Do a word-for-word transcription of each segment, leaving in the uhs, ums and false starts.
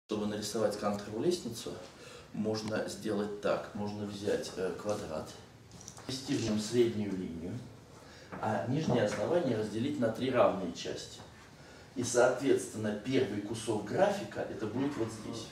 Чтобы нарисовать кантовую лестницу, можно сделать так. Можно взять э, квадрат, ввести в нем среднюю линию, а нижнее основание разделить на три равные части. И, соответственно, первый кусок графика это будет вот здесь.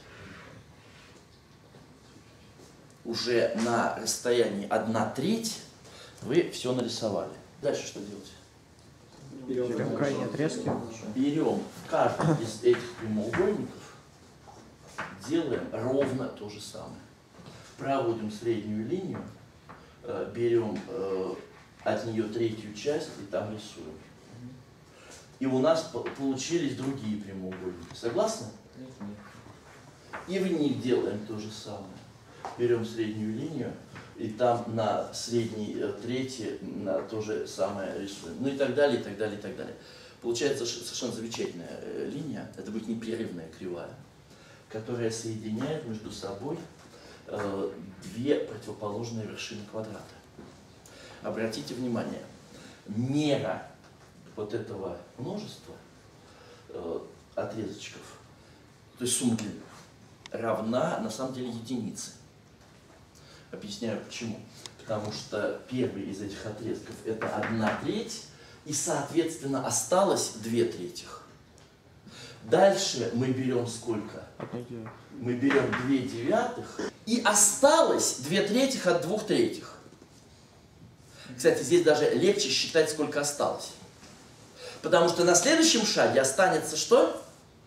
Уже на расстоянии одна треть вы все нарисовали. Дальше что делать? Берем крайние отрезки. Берем каждый из этих прямоугольников, делаем ровно то же самое. Проводим среднюю линию, берем от нее третью часть и там рисуем. И у нас получились другие прямоугольники. Согласны? И в них делаем то же самое. Берем среднюю линию и там на средней трети на то же самое рисуем. Ну и так далее, и так далее, и так далее. Получается совершенно замечательная линия. Это будет непрерывная кривая, которая соединяет между собой э, две противоположные вершины квадрата. Обратите внимание, мера вот этого множества э, отрезочков, то есть сумма длин, равна на самом деле единице. Объясняю почему. Потому что первый из этих отрезков это одна треть, и соответственно осталось две третьих. Дальше мы берем сколько? Мы берем две девятых, и осталось две третьих от двух третьих. Кстати, здесь даже легче считать, сколько осталось. Потому что на следующем шаге останется что?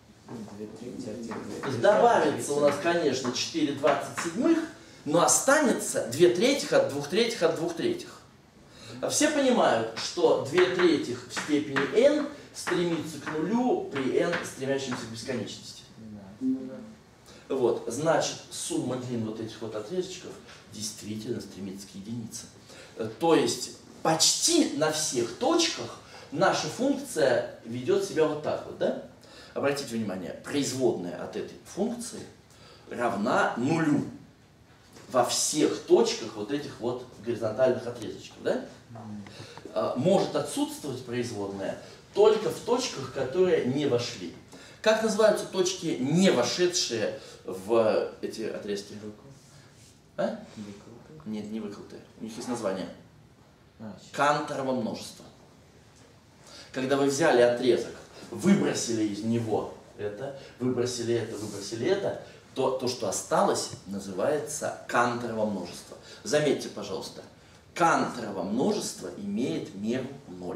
Добавится у нас, конечно, четыре двадцать седьмых, но останется две третьих от двух третьих от двух третьих. А все понимают, что две третьих в степени n стремится к нулю при n, стремящемся к бесконечности. Вот, значит, сумма длин вот этих вот отрезочков действительно стремится к единице. То есть почти на всех точках наша функция ведет себя вот так вот, да? Обратите внимание, производная от этой функции равна нулю во всех точках вот этих вот горизонтальных отрезочков, да? Может отсутствовать производная только в точках, которые не вошли. Как называются точки, не вошедшие в эти отрезки? А? Нет, не выколотые. У них есть название. Канторово множество. Когда вы взяли отрезок, выбросили из него это, выбросили это, выбросили это, то то, что осталось, называется канторово множество. Заметьте, пожалуйста, канторово множество имеет меру ноль.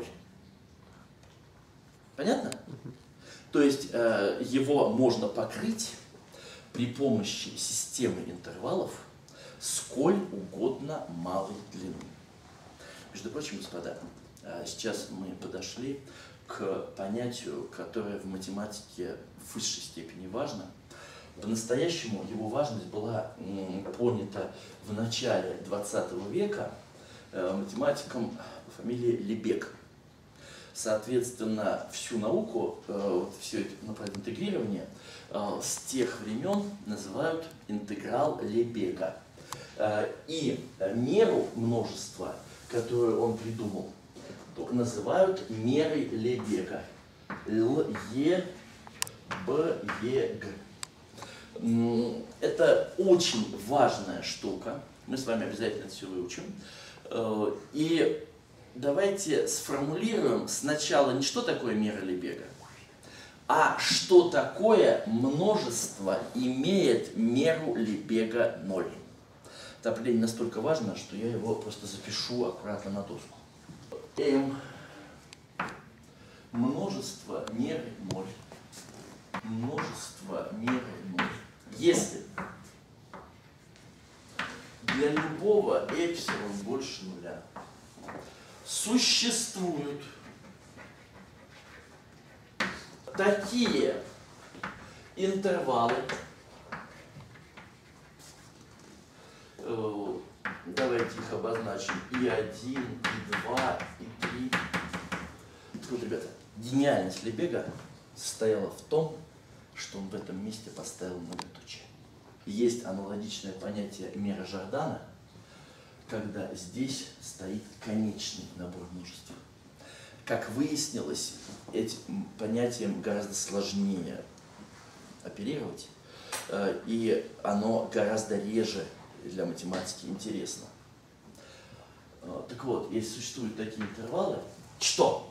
Понятно? То есть э, его можно покрыть при помощи системы интервалов сколь угодно малой длины. Между прочим, господа, э, сейчас мы подошли к понятию, которое в математике в высшей степени важно. По-настоящему его важность была м, понята в начале двадцатого века э, математиком по фамилии Лебег. Соответственно, всю науку, вот все это направление интегрирования, с тех времен называют интеграл Лебега. И меру множества, которую он придумал, называют мерой Лебега. Л, Е, Б, Е, Г. Это очень важная штука. Мы с вами обязательно это все выучим. И давайте сформулируем сначала не что такое мера Лебега, а что такое множество имеет меру Лебега ноль. Это определение настолько важно, что я его просто запишу аккуратно на доску. М. Множество меры ноль. Множество меры ноль. Если для любого эпсилон больше нуля существуют такие интервалы, э, давайте их обозначим, и один, и два, и три. Вот, ребята, гениальность Лебега состояла в том, что он в этом месте поставил многоточие. Есть аналогичное понятие мера Жордана, когда здесь стоит конечный набор множеств. Как выяснилось, этим понятием гораздо сложнее оперировать, и оно гораздо реже для математики интересно. Так вот, если существуют такие интервалы, что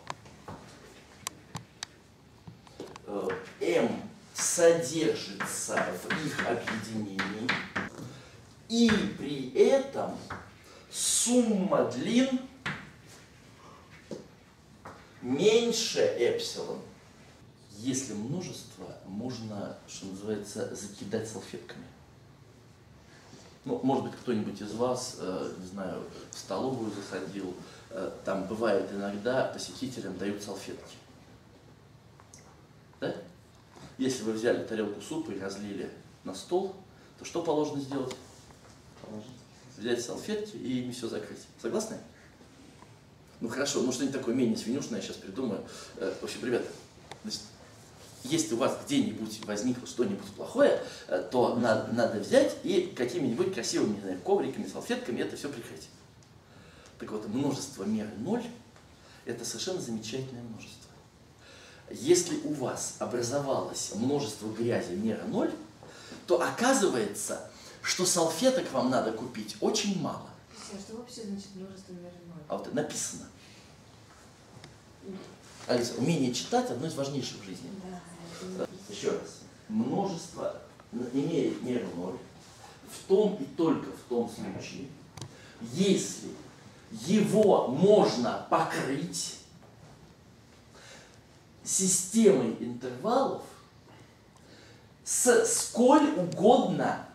m содержится в их объединении, и при этом сумма длин меньше эпсилон. Если множество, можно, что называется, закидать салфетками. Ну, может быть, кто-нибудь из вас, э, не знаю, в столовую заходил, э, там бывает иногда посетителям дают салфетки. Да? Если вы взяли тарелку супа и разлили на стол, то что положено сделать? Положить. Взять салфетки и ими все закрыть. Согласны? Ну хорошо, ну что-нибудь такое менее свинюшное я сейчас придумаю. Э, в общем, ребята, значит, если у вас где-нибудь возникло что-нибудь плохое, э, то надо, надо взять и какими-нибудь красивыми, не знаю, ковриками, салфетками это все прикрыть. Так вот, множество меры ноль – это совершенно замечательное множество. Если у вас образовалось множество грязи мера ноль, то оказывается, что салфеток вам надо купить очень мало. А что вообще значит множество мера ноль? А вот это написано. Алиса, умение читать – одно из важнейших в жизни. Да, Еще раз. Множество имеет меру ноль в том и только в том случае, если его можно покрыть системой интервалов с сколь угодно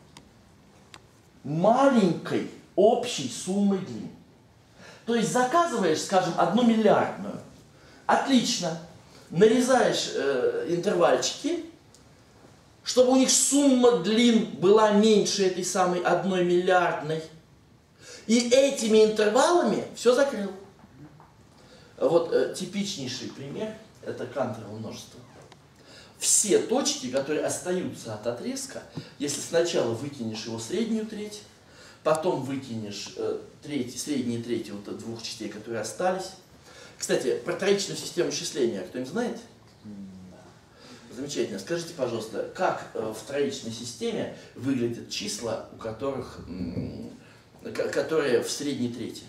маленькой общей суммой длин. То есть заказываешь, скажем, одну миллиардную. Отлично. Нарезаешь э, интервальчики, чтобы у них сумма длин была меньше этой самой одной миллиардной. И этими интервалами все закрыл. Вот э, типичнейший пример – это кантово множество. Все точки, которые остаются от отрезка, если сначала выкинешь его среднюю треть, потом выкинешь э, треть, средние трети вот от двух частей, которые остались. Кстати, про троичную систему счисления кто-нибудь знает? Замечательно. Скажите, пожалуйста, как э, в троичной системе выглядят числа, у которых, м, которые в средней трети?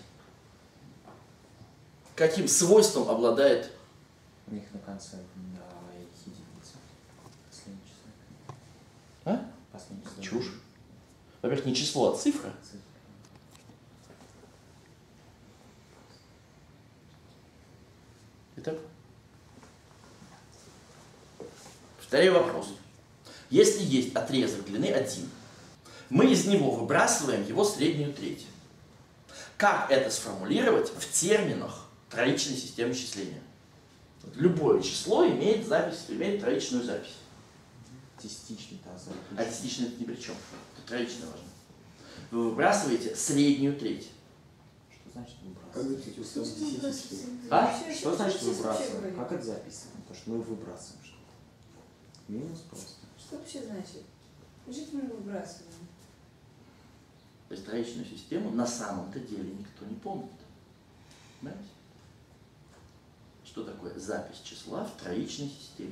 Каким свойством обладает? У них на конце да, единица. Последнее число. А? Последнее число. Чушь. Во-первых, не число, а цифра. Цифра. Итак, повторяю вопрос. Если есть отрезок длины один, мы из него выбрасываем его среднюю треть. Как это сформулировать в терминах троичной системы счисления? Вот любое число имеет запись, имеет троичную запись. Десятичный, да, А десятичный это ни при чем. Это троичное важно. Вы выбрасываете среднюю треть. Что значит Как выбрасывать? это число десятичное? А? Что значит выбрасывать? Как это записано? То, что мы выбрасываем что-то. Минус просто. Что вообще значит? Значит, мы выбрасываем. То есть троичную систему на самом-то деле никто не помнит. Понимаете? Что такое запись числа в троичной системе?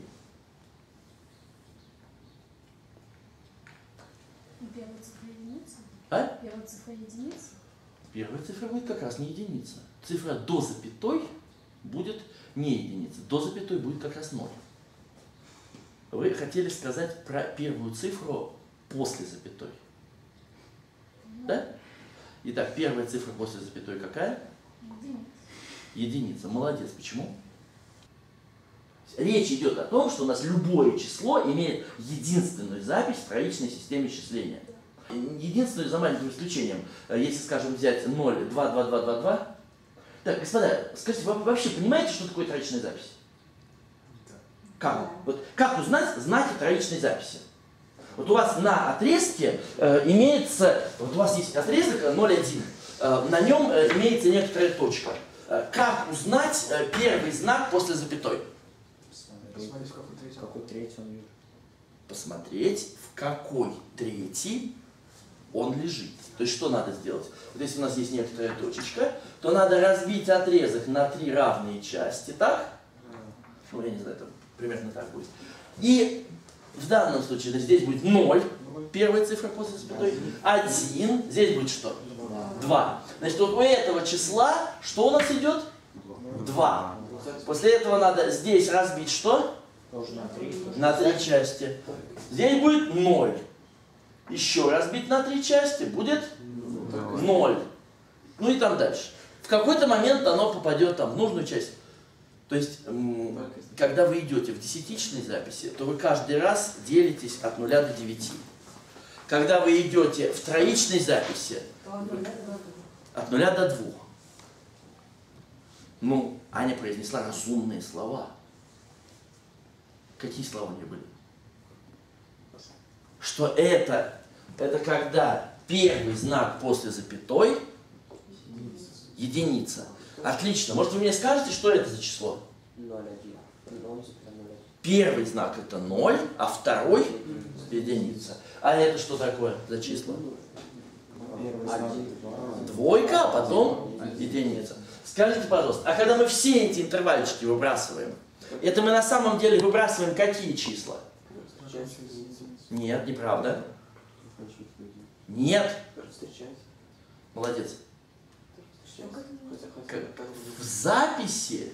Первая цифра единица? А? Первая цифра единица? Первая цифра будет как раз не единица. Цифра до запятой будет не единица. До запятой будет как раз ноль. Вы хотели сказать про первую цифру после запятой. Да? Итак, первая цифра после запятой какая? Единица. Единица. Молодец. Почему? Речь идет о том, что у нас любое число имеет единственную запись в троичной системе счисления. Единственную, за маленьким исключением, если, скажем, взять ноль, два, два, два, два, два. Так, господа, скажите, вы вообще понимаете, что такое троичная запись? Да. Как? Вот, как узнать знаки троичной записи? Вот у вас на отрезке э, имеется, вот у вас есть отрезок ноль один, э, на нем э, имеется некоторая точка. Э, как узнать э, первый знак после запятой? Посмотреть, в какой третий. В какой третий он лежит. Посмотреть, в какой трети он лежит. То есть что надо сделать? Вот если у нас есть некоторая точечка, то надо разбить отрезок на три равные части, так? Ну, я не знаю, там примерно так будет. И В данном случае значит, здесь будет ноль, первая цифра после запятой, один, здесь будет что? два. Значит, вот у этого числа что у нас идет? два. После этого надо здесь разбить что? Тоже на три. На три части. Здесь будет ноль. Еще разбить на три части будет ноль. Ну и там дальше. В какой-то момент оно попадет там в нужную часть. То есть, когда вы идете в десятичной записи, то вы каждый раз делитесь от нуля до девяти. Когда вы идете в троичной записи, от нуля до двух. Ну, Аня произнесла разумные слова. Какие слова у нее были? Что это, это когда первый знак после запятой единица. Отлично. Может, вы мне скажете, что это за число? ноль один. Первый знак это ноль, а второй единица. А это что такое за число? Двойка, а потом единица. Скажите, пожалуйста, а когда мы все эти интервальчики выбрасываем, это мы на самом деле выбрасываем какие числа? Нет, неправда. Нет. Молодец. В записи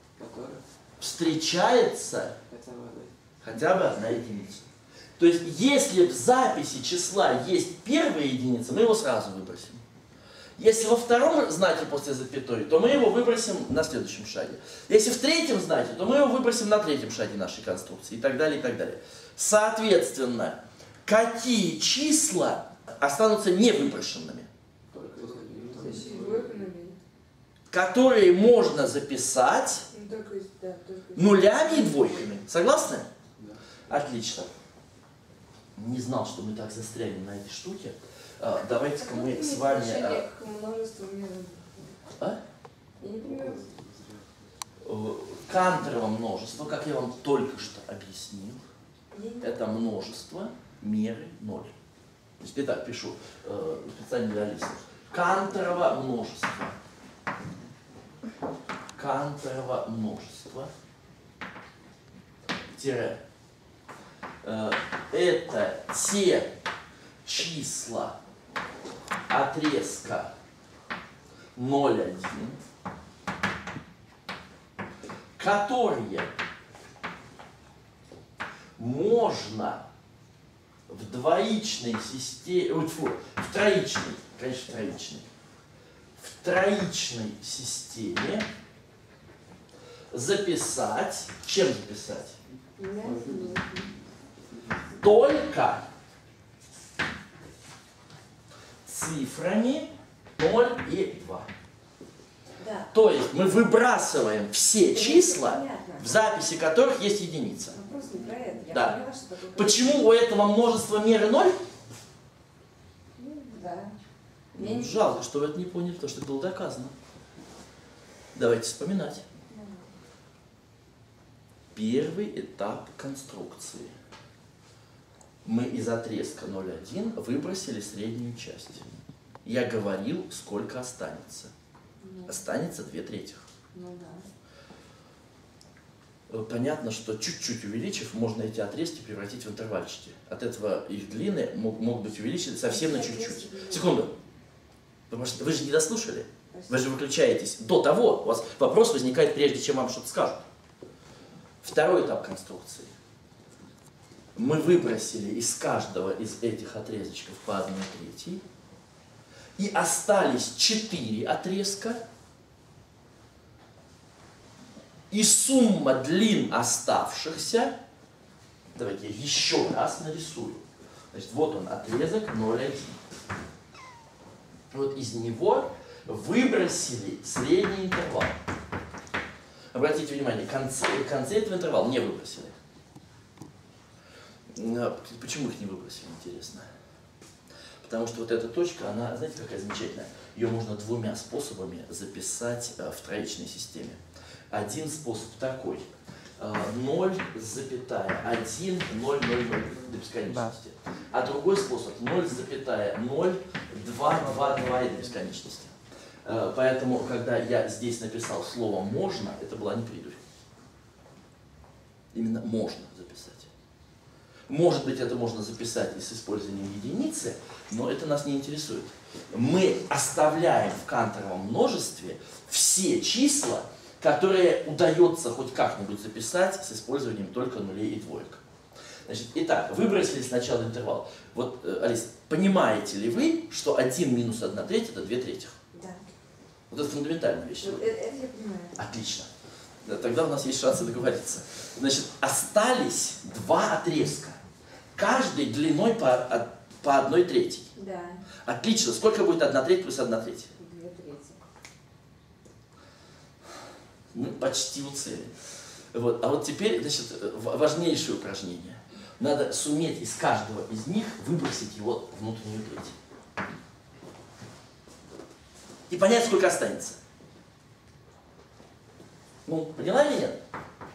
встречается хотя бы одна единица. То есть, если в записи числа есть первая единица, мы его сразу выбросим. Если во втором знаке после запятой, то мы его выбросим на следующем шаге. Если в третьем знаке, то мы его выбросим на третьем шаге нашей конструкции и так далее, и так далее. Соответственно, какие числа останутся невыброшенными? Которые можно записать нулями и двойками. Согласны? Отлично. Не знал, что мы так застряли на этой штуке. А, давайте-ка мы с вами... А... А? Я не понимаю. Канторово множество, как я вам только что объяснил, это множество меры ноль. То есть я так пишу э, специально для листов. Канторово множество. Канторово множество. Тире. Э, это те числа отрезка ноль один, которые можно в двоичной системе, фу, в троичной, конечно, троичной, в троичной системе записать, чем записать? Только цифрами ноль и два. Да. То есть мы выбрасываем все числа, Понятно. в записи которых есть единица. Вопрос не про это. Я Да. поняла, что такое. Почему у этого множества меры ноль? Ну, да. Я не- Жалко, что вы это не поняли, потому что это было доказано. Давайте вспоминать. Первый этап конструкции. Мы из отрезка ноль один выбросили среднюю часть. Я говорил, сколько останется. Ну, Останется две трети. ну да. Понятно, что чуть-чуть увеличив, можно эти отрезки превратить в интервальчики. От этого их длины мог, могут быть увеличены совсем на чуть-чуть. Секунду. Потому что вы же не дослушали. Вы же выключаетесь до того. У вас вопрос возникает прежде, чем вам что-то скажут. Второй этап конструкции. Мы выбросили из каждого из этих отрезочков по одной третьей. И остались четыре отрезка. И сумма длин оставшихся, давайте я еще раз нарисую. Значит, вот он, отрезок ноль один. Вот из него выбросили средний интервал. Обратите внимание, концы, концы этого интервала не выбросили. Почему их не выбросили, интересно? Потому что вот эта точка, она, знаете, какая замечательная? Ее можно двумя способами записать в троичной системе. Один способ такой. ноль, один, ноль, ноль, ноль до бесконечности. А другой способ ноль, ноль, два, два, два и до бесконечности. Поэтому, когда я здесь написал слово «можно», это была не придурь. Именно «можно» записать. Может быть, это можно записать и с использованием единицы, но это нас не интересует. Мы оставляем в канторовом множестве все числа, которые удается хоть как-нибудь записать с использованием только нулей и двоек. Значит, итак, выбросили сначала интервал. Вот, Алис, понимаете ли вы, что один минус одна треть это две трети? Да. Вот это фундаментальная вещь. Вот это, это я понимаю. Отлично. Тогда у нас есть шансы договориться. Значит, остались два отрезка. Каждый длиной по, по одной трети. Да. Отлично. Сколько будет одна треть плюс одна треть? Две трети. Мы почти у цели. Вот. А вот теперь, значит, важнейшее упражнение. Надо суметь из каждого из них выбросить его внутреннюю треть. И понять, сколько останется. Ну, поняла или нет?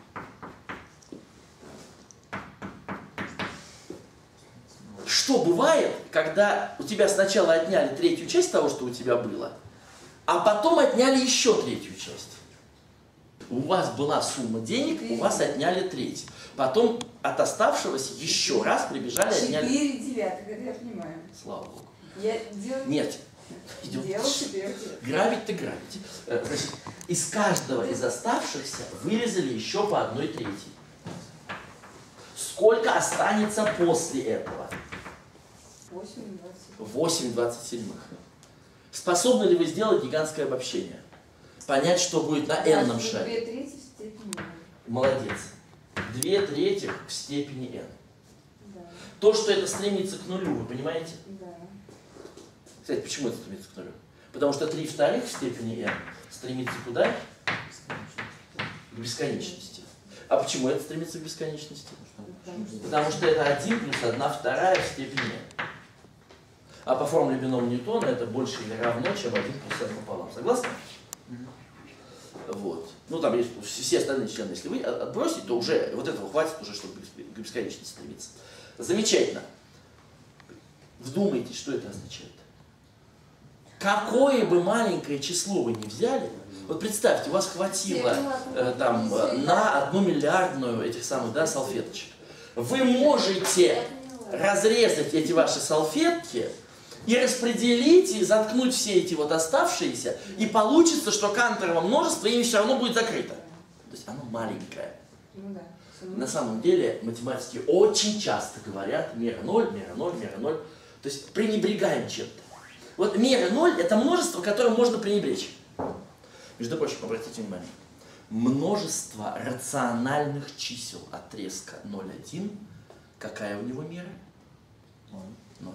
Что бывает, когда у тебя сначала отняли третью часть того, что у тебя было, а потом отняли еще третью часть? У вас была сумма денег, у вас отняли треть. Потом от оставшегося еще раз прибежали и отняли... Четыре девятых, это я понимаю. Слава Богу. Я делаю... Нет. Идем. Делал четыре. Грабить-то грабить. Значит, из каждого из оставшихся вырезали еще по одной трети. Сколько останется после этого? Восемь двадцать. восемь двадцать седьмых. Способны ли вы сделать гигантское обобщение? Понять, что будет на n-ном шаге? Две трети в степени n. Молодец. Две трети в степени n. Да. То, что это стремится к нулю, вы понимаете? Да. Кстати, почему это стремится к нулю? Потому что три вторых в степени n стремится куда? К бесконечности. А почему это стремится к бесконечности? Потому что это один плюс одна вторая в степени n. А по формуле бинома Ньютона это больше или равно, чем один плюс n пополам. Согласны? Вот. Ну там есть все остальные члены, если вы отбросите, то уже вот этого хватит уже, чтобы к бесконечности стремиться. Замечательно. Вдумайтесь, что это означает. Какое бы маленькое число вы ни взяли, вот представьте, у вас хватило э, там на одну миллиардную этих самых, да, салфеточек. Вы можете разрезать эти ваши салфетки и распределить, и заткнуть все эти вот оставшиеся, и получится, что канторово множество ими все равно будет закрыто. То есть оно маленькое. Ну да. На самом деле математики очень часто говорят мера ноль, мера ноль, мера ноль. То есть пренебрегаем чем-то. Вот мера ноль это множество, которым можно пренебречь. Между прочим, обратите внимание, множество рациональных чисел отрезка ноль один, какая у него мера? ноль.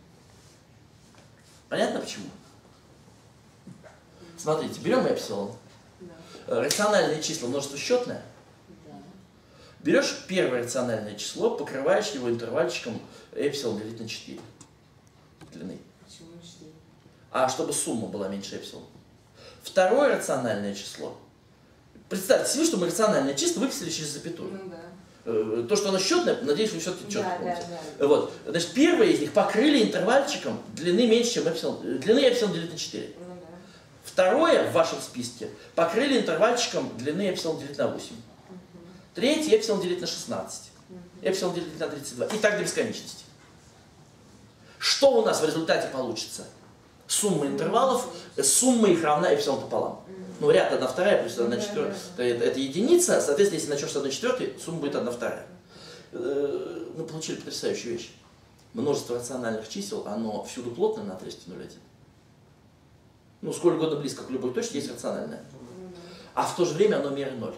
Понятно почему? Смотрите, берем эпсилон. Да. Рациональные числа множество счетное. Да. Берешь первое рациональное число, покрываешь его интервальчиком эпсилон делить на четыре длины. Почему четыре? А чтобы сумма была меньше эпсилон. Второе рациональное число. Представьте себе, что мы рациональное число выписали через запятую. Ну да. То, что оно счетное, надеюсь, вы все-таки четко Да, помните. да, да. Вот. Значит, первое из них покрыли интервальчиком длины меньше, чем эпсилон. Длины эпсилон делить на четыре. Ну да. Второе в вашем списке покрыли интервальчиком длины эпсилон делить на восемь. Угу. Третье эпсилон делить на шестнадцать. Угу. Эпсилон делить на тридцать два. И так до бесконечности. Что у нас в результате получится? Сумма интервалов, сумма их равна эпсилон пополам. Ну, ряд одна вторая плюс одна четвертая. Это, это единица, соответственно, если начнешь с одной четвертой, сумма будет одна вторая. Мы получили потрясающую вещь. Множество рациональных чисел, оно всюду плотное на отрезке ноль один. Ну, сколь угодно близко к любой точке есть рациональное. А в то же время оно мера ноль.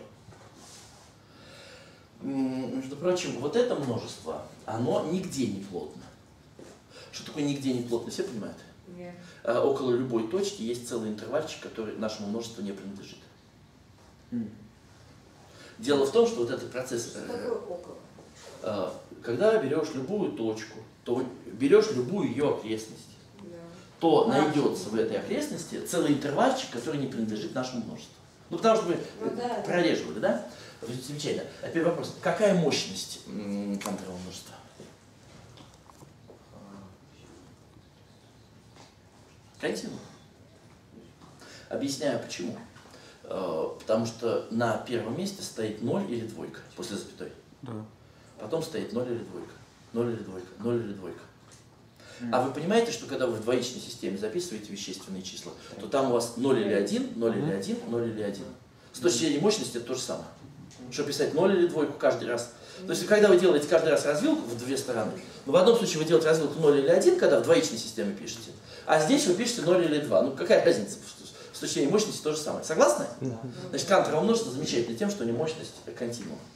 Между прочим, вот это множество, оно нигде не плотно. Что такое нигде не плотно, все понимают? Нет. А около любой точки есть целый интервальчик, который нашему множеству не принадлежит. Mm. Дело в том, что вот этот процесс, Что такое около? э, когда берешь любую точку, то берешь любую ее окрестность, Да. то А. найдется в этой окрестности целый интервальчик, который не принадлежит нашему множеству. Ну, потому что мы Ну, да, прореживали, да? Замечательно. А теперь вопрос. Какая мощность кантового множества? Континуум. Объясняю почему. Потому что на первом месте стоит ноль или двойка после запятой. Да. Потом стоит ноль или двойка. ноль или двойка, ноль или двойка. А вы понимаете, что когда вы в двоичной системе записываете вещественные числа, то там у вас ноль или один, ноль или один, ноль или один. С точки зрения мощности это то же самое. Чтобы писать ноль или двойку каждый раз. То есть, когда вы делаете каждый раз развилку в две стороны, ну, в одном случае вы делаете развилку ноль или один, когда в двоичной системе пишете, а здесь вы пишете ноль или два. Ну, какая разница? С точки зрения мощности то же самое. Согласны? Да. Значит, Канторово множество замечательно тем, что у него мощность континуума.